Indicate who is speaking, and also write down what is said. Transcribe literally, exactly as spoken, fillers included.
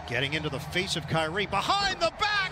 Speaker 1: Getting into the face of Kyrie. Behind the back.